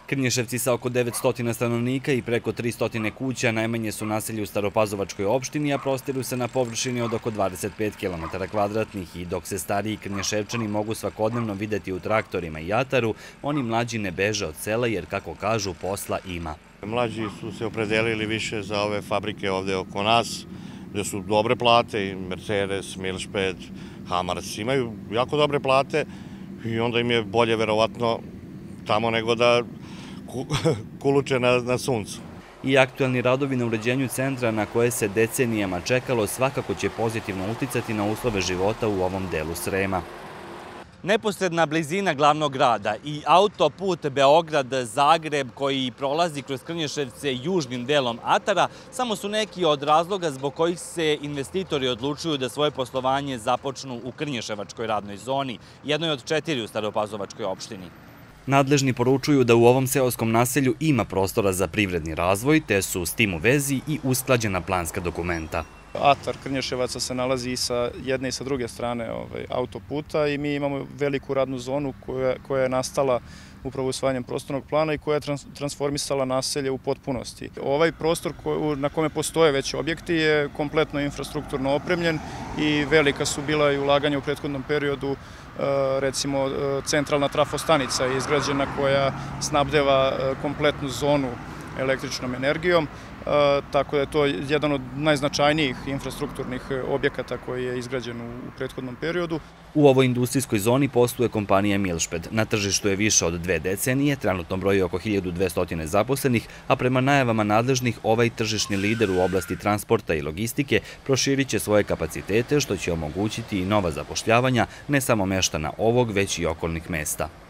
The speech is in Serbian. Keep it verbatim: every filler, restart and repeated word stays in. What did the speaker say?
Krnješevci sa oko devetsto stanovnika i preko tristo kuća najmanje su naselje u Staropazovačkoj opštini, a prostiru se na površini od oko dvadeset pet kilometara kvadratnih i dok se stariji Krnješevčani mogu svakodnevno videti u traktorima i jataru, oni mlađi ne beže od sela jer, kako kažu, posla ima. Mlađi su se opredelili više za ove fabrike ovde oko nas, gde su dobre plate, i Mercedes, Milšped, Hamars, imaju jako dobre plate i onda im je bolje verovatno tamo nego da kuluče na, na suncu. I aktuelni radovi na uređenju centra na koje se decenijama čekalo svakako će pozitivno uticati na uslove života u ovom delu Srema. Neposredna blizina glavnog grada i autoput Beograd-Zagreb koji prolazi kroz Krnješevce južnim delom Atara samo su neki od razloga zbog kojih se investitori odlučuju da svoje poslovanje započnu u Krnješevačkoj radnoj zoni, jednoj od četiri u Staropazovačkoj opštini. Nadležni poručuju da u ovom seoskom naselju ima prostora za privredni razvoj, te su s tim u vezi i usklađena planska dokumenta. Atar Krnješevaca se nalazi i sa jedne i sa druge strane autoputa i mi imamo veliku radnu zonu koja je nastala upravo usvajanjem prostornog plana i koja je transformisala naselje u potpunosti. Ovaj prostor na kome postoje već objekti je kompletno infrastrukturno opremljen i velika su bila i ulaganja u prethodnom periodu. Recimo, centralna trafostanica je izgrađena koja snabdeva kompletnu zonu električnom energijom, tako da je to jedan od najznačajnijih infrastrukturnih objekata koji je izgrađen u prethodnom periodu. U ovoj industrijskoj zoni posluje kompanija Milšped. Na tržištu je više od dve decenije, trenutno broji oko hiljadu dvesta zaposlenih, a prema najavama nadležnih ovaj tržišni lider u oblasti transporta i logistike proširit će svoje kapacitete, što će omogućiti i nova zapošljavanja ne samo meštana ovog, već i okolnih mesta.